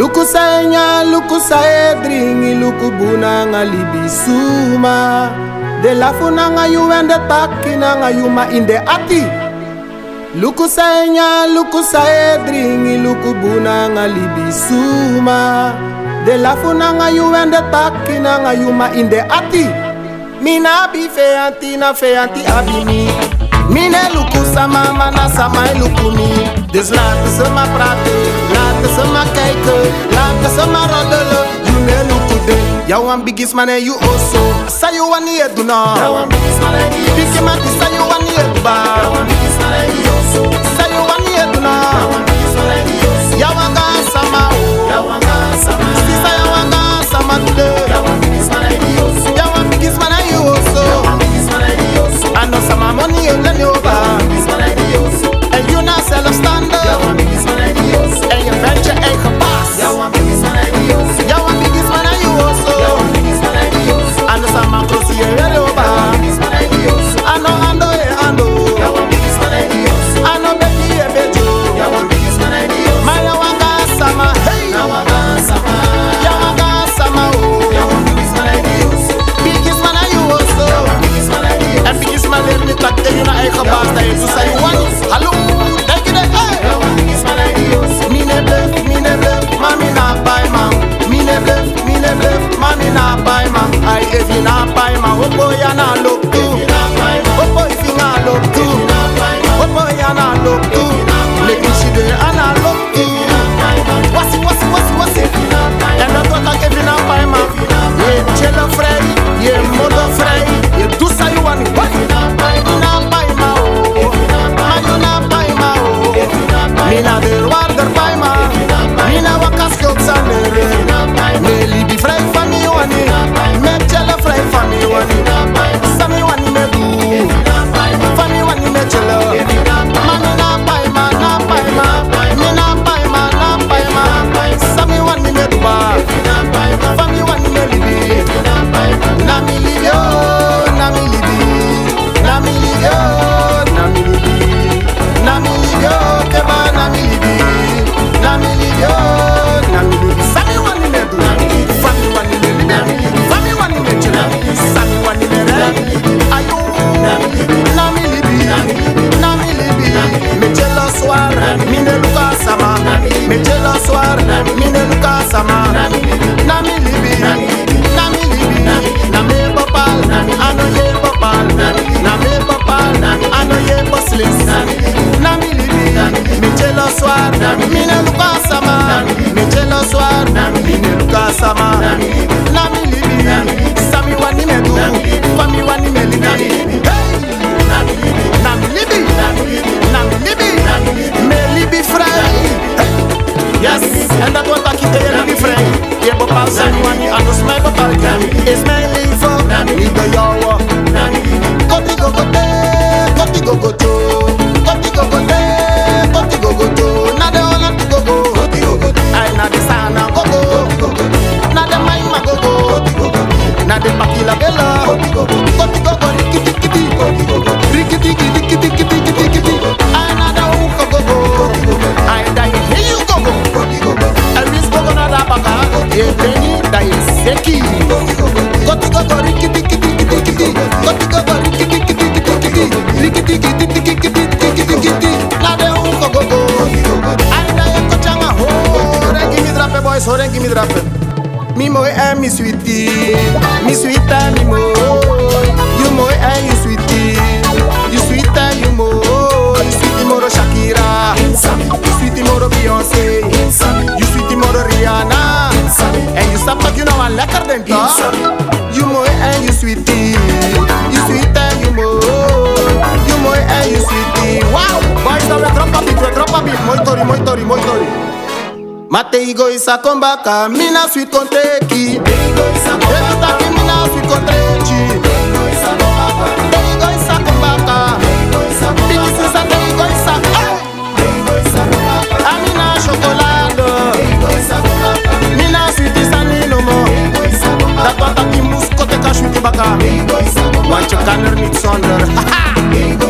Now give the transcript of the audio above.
Luku saenya, luku saedringi, luku buna nga libisuma. De lafuna nga yu en de takina nga yu ma in de ati. Luku saenya, luku saedringi, luku buna nga libisuma. De lafuna nga yu en de takina nga yu ma in de ati. Mina bi feanti na feanti abimi. Mine luku sama mana sama luku mi. Dus laten ze maar praten, laten ze maar kijken, laten ze maar roddelen. June luku de, jou wan bigis man en you also. Say you wan niet doen nou. Jou wan bigis man en you also. Biggie man die say you wan niet doen ba. Jou wan bigis man en you also. Say you wan niet doen nou. Jou wan bigis man en you also. Jou wan ga sama o. Jou wan ga sama. Si say you wan ga sama today. Jou wan bigis man en you also. Jou wan bigis man en you also. Jou wan bigis man en you also. I know some money you learn over. En you na zelfstandig. En je bent je eigen baas. Jou wan bigis man en you also. Jou wan bigis man en you also. I know some man close you learn over. I know ando e ando. I know beti e beto. My jou wan ga sama. Hey. Jou wan ga sama o. Bigis man en you also. En bigis man leert niet dat je na eigen baas bent. Dus zei je wan. Hallo. Denk je dat? Mine bluff, mami na bij man. Mine bluff, mami na bij man. Ay, if you na bij man, hopo ya na look too. Hopo if you na look too. Hopo ya na look too. Make me see the ana look too. What's it? En dat wordt ook even na bij man. Je chillen vrij, je moeder vrij. Je doet sa you want what? Na bij man, maar you na bij man. Mina de water bij man. Mina wakas kop sanere. Me libi vrij van mi wani. Me chela vrij van mi wani. Sami wani me du. Van mi wani me chela. Mami na bij man, na bij man. Mina bij man, na bij man. Sami wani me du ba. Van mi wani me libi. Na mi libi yo, na mi libi. Na mi libi yo, na mi libi. Na mi libi yo, keba na mi libi. Na mi libi yo, na mi libi. Sami wani me du. Fami wani me libi. Fami wani me chela. Sami wani me re. Ayo. Na mi libi. Na mi libi. Me chela soir. Mine luka sama. Me chela soir. Mine luka sama. Na mi libi. Na mi libi. Na me bopal. Ano ye bopal. Na me bopal. Ano ye boslis. Na mi libi. Me chela soir. Mine luka sama. Me chela soir. Mine luka sama. Na mi libi. Sami wani me du. Fami wani me libi. Hey. Na mi libi. Na mi libi. Me libi vrij. Yes. En dat wordt dat je de libi vrij. Je bepaalt zijn wani. Anders mij bepaalt je. Is mijn leven. Niet de jouwe. Koti go go te. Koti go go to. Koti go go te. Koti go go to. Na de Holland go go. Ay na de sana go go. Na de Maima go go. Na de Pakila Bella. Koti go go rikiti kiti. Rikiti kiti kiti kiti kiti kiti. Ay na de Uko go go. Ay da here you go go. Elvis go go na da baka. Ye beni da seki. Koti go rikiti kiti kiti kiti. Koti go rikiti kiti kiti kiti. Rikiti kiti kiti kiti kiti kiti. Na de Uko go go. Ay da ye kochanga ho. Rengi mi drape boys, ho rengi mi drape. Mi mooi en mi sweetie. Mi sweet en mi mooi. You mooi en you sweetie. You sweet en you mooi. You sweetie moro Shakira. You sweetie moro Beyoncé. You sweetie moro Rihanna. En you stap dat je nou wel lekker denkt toch? You mooi en you sweetie. You sweet en you mooi. You mooi en you sweetie. Wow! Boys dan we drop a beat. Mooi tori. Mate igo isa kombaka, mina sweet konteki. Evitaki mina sweet konteki. Igo isa kombaka. Bigi sisa igo isa. Amina chocolate. Mina sweet isa ninomo. Dat wat aki musko te ka sweet baka. Want je kan er niet zonder.